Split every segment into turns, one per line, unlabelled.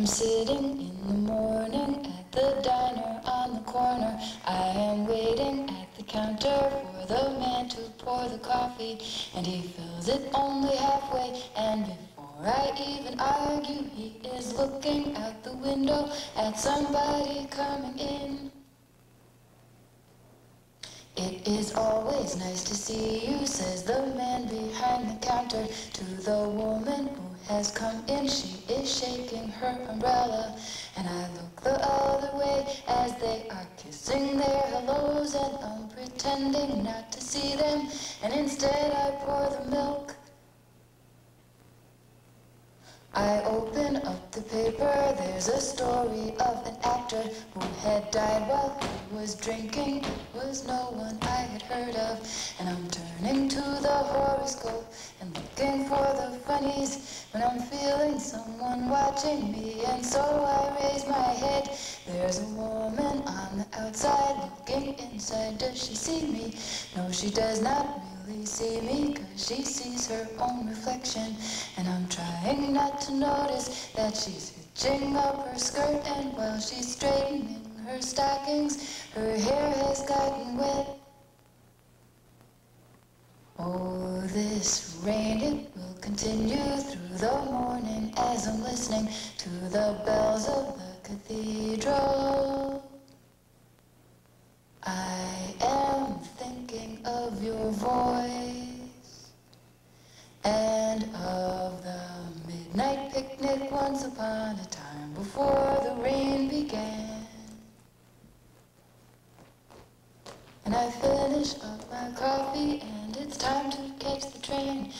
I'm sitting in the morning at the diner on the corner. I am waiting at the counter for the man to pour the coffee, and he fills it only halfway, and before I even argue, he is looking out the window at somebody coming in. It is always nice to see you, says the man behind the counter to the woman who has come in. She is shaking her umbrella, and I look the other way as they are kissing their hellos, and I'm pretending not to see them, and instead I pour the milk. I open up the paper, there's a story of an actor who had died while he was drinking. It was no one I had heard of, and I'm turning to the horoscope and looking for the funnies when I'm feeling someone watching me, and so I raise my head. There's a woman on the outside looking inside. Does she see me? No, she does not really see me, 'cause she sees her own reflection, and I'm trying not to notice that she's hitching up her skirt, and while she's straightening her stockings, her hair has gotten wet. Oh, this rain, it will continue through the morning as I'm listening to the bells of the cathedral. I am thinking of your voice and of the midnight picnic once upon a time before the rain began. And I finish up my coffee and it's time to catch the train.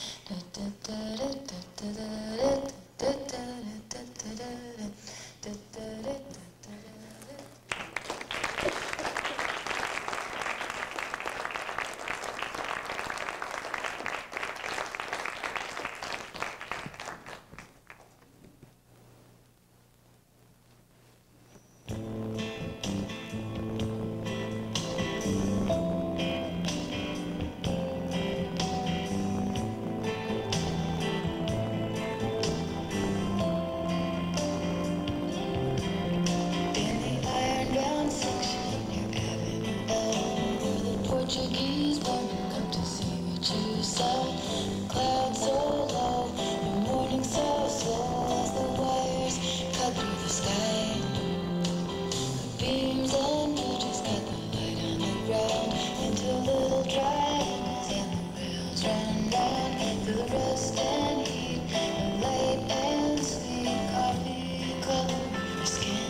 Portuguese woman come to see what you sell. Clouds so low, the morning so slow as the wires cut through the sky. The beams and bridges got the light on the ground into little triangles, and the wheels run down through the rust and heat and light and sweet coffee color your skin.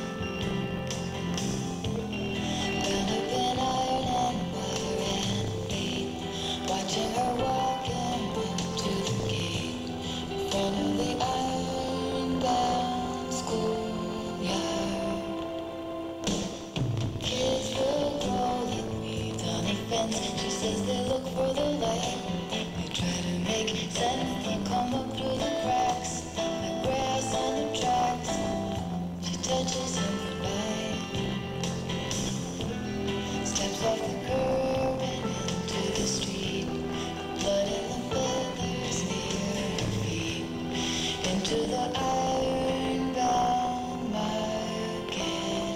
Bound up in iron and wire and feet, watching her walking into the gate in front of the iron-bound schoolyard. Kids will grow like weeds on a fence. She says they look for the light. They try to make sense. They come up through the cracks like grass on the tracks. She touches him goodbye. Steps off the curb and into the street. Blood in the feathers near her feet. Into the iron-bound market.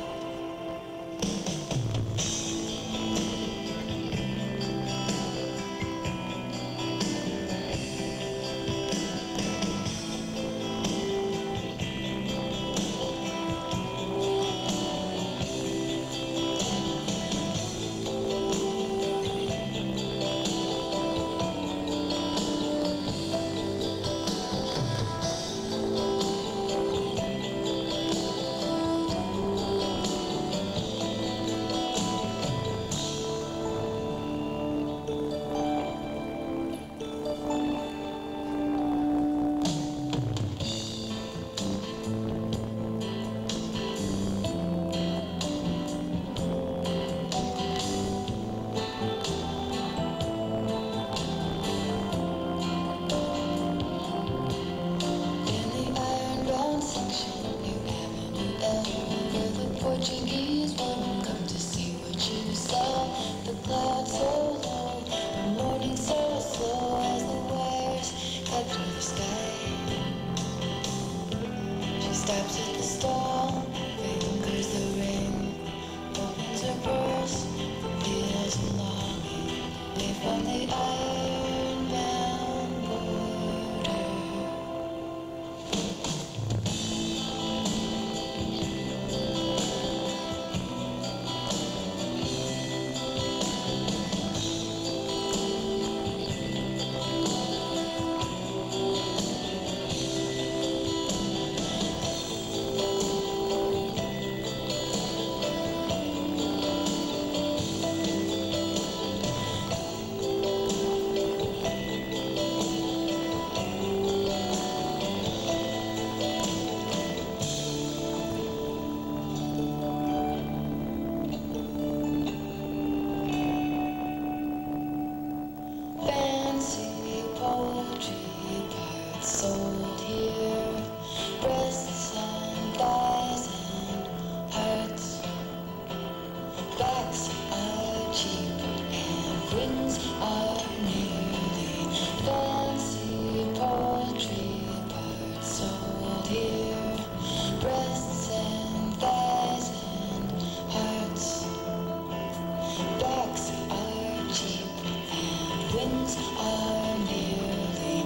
away from the iron-bound border. Fancy poultry parts sold here, breasts and thighs and hearts. Backs are cheap and wings are nearly. Fancy poultry parts sold here, breasts and thighs and hearts. Backs are cheap and wings are nearly.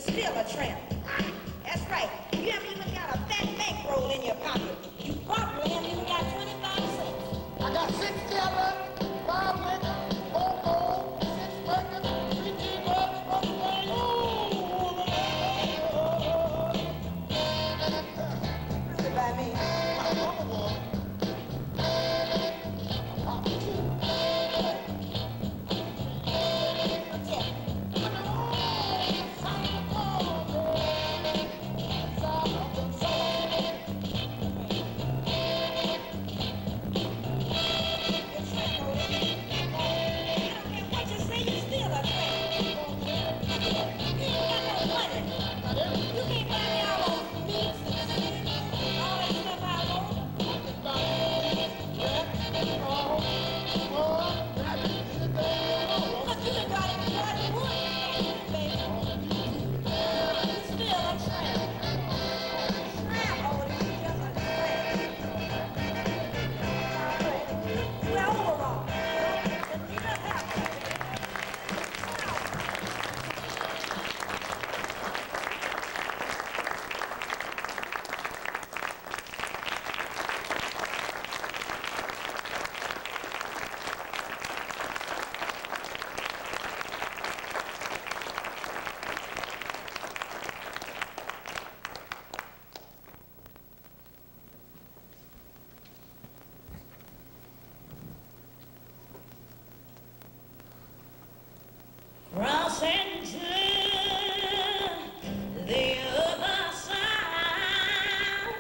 still a tramp. That's right. You haven't even got a fat bankroll in your pocket. You probably haven't even got 25 cents.
I got 6 Cadillac, 5 Lincoln, 4 Ford, 6 Lincoln, 3 G-Bucks, 1 Mustang.
Really by me.
My mama was. Papa too.
What's that?
Crossing to the other side.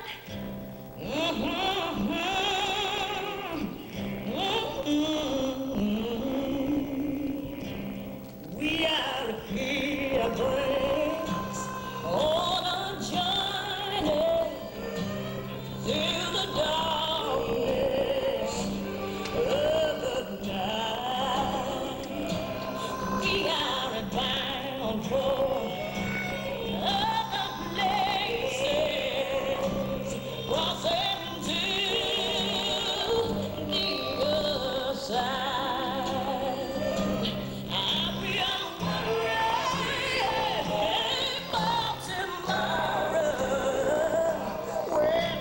We are pilgrims on a journey through the darkness of the night. We are bound for other places, crossing to the other side. And we are wondering about tomorrow, when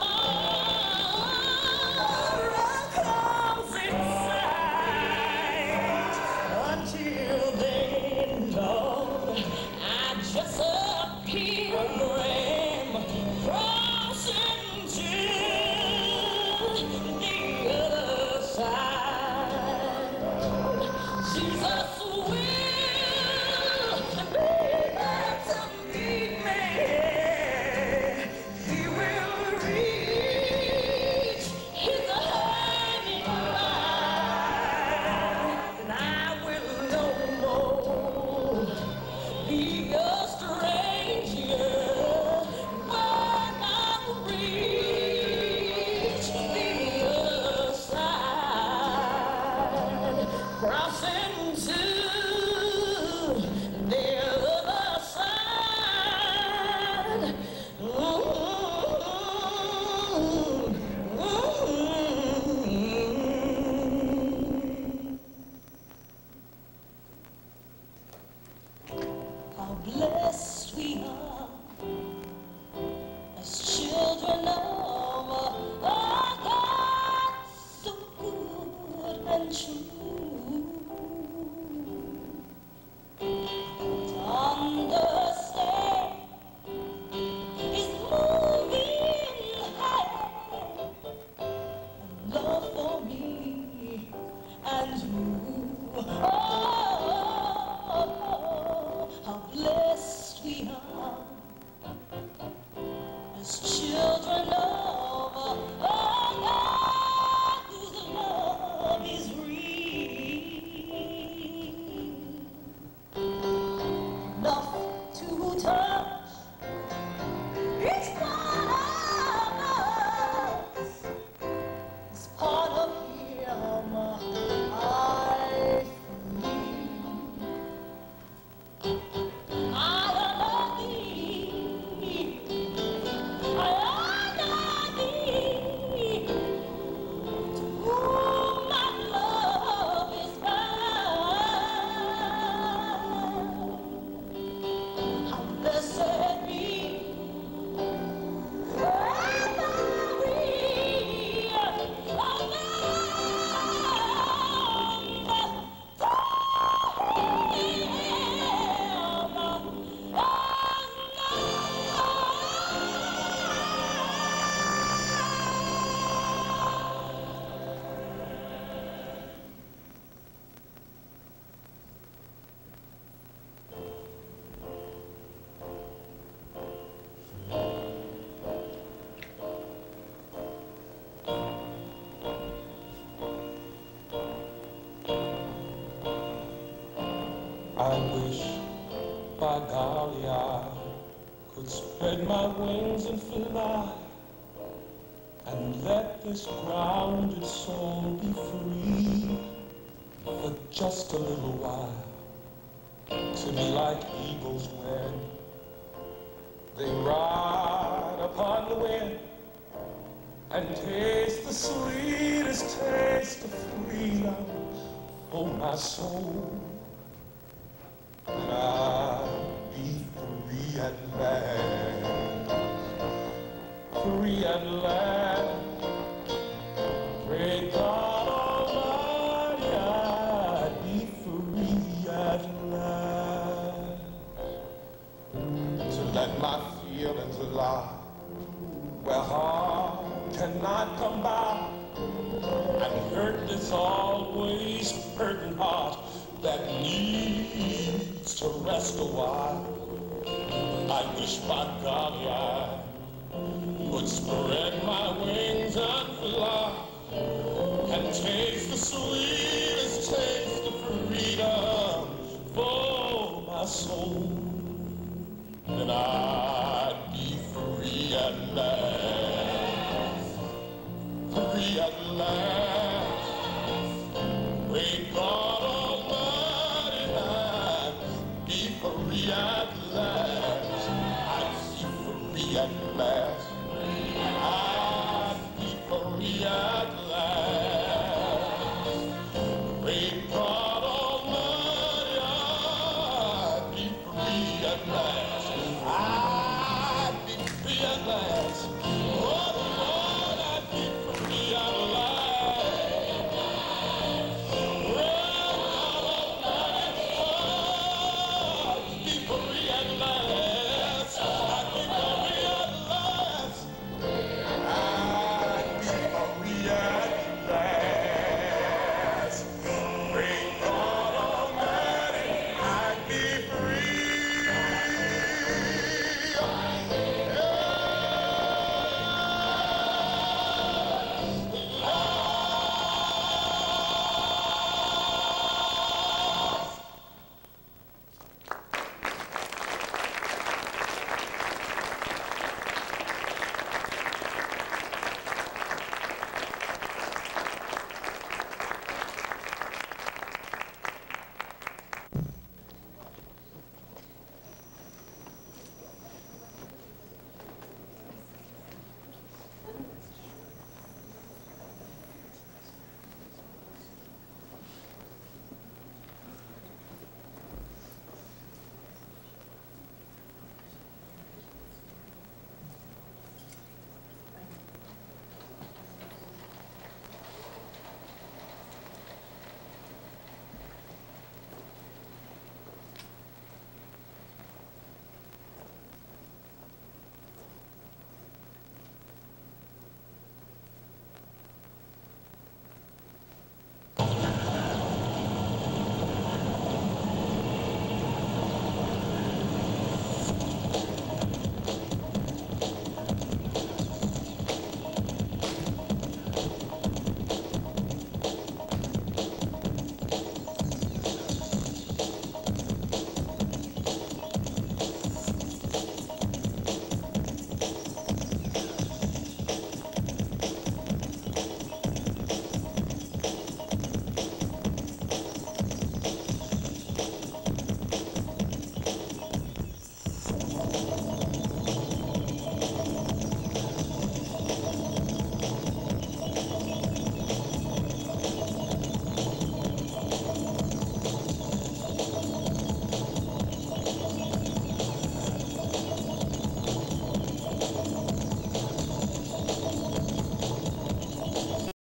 tomorrow comes in sight. Until then, Lord, I'm just a pilgrim crossing to the other side. Jesus will be there to meet me. He will reach his hiding light, and I will no more be a stranger when I reach the other side, crossing to the other side. How blessed we are as children of a God so good and true. To understand His moving hand, love for me and you. Oh, how blessed we are
I wish, by golly, I could spread my wings and fly and let this grounded soul be free for just a little while, to be like eagles when they ride upon the wind and taste the sweetest taste of freedom. Oh, my soul, and I'll be free at last, free at last. Pray God Almighty, I'll be free at last, to let my feelings lie where heart cannot come by, and hurt this always hurting heart that needs to rest a while. I wish by golly I would spread my wings and fly and taste the sweetest taste of freedom for my soul. Then I'd be free at last, free at last. Pray God Almighty, I'd be free at last. I'd be free at last.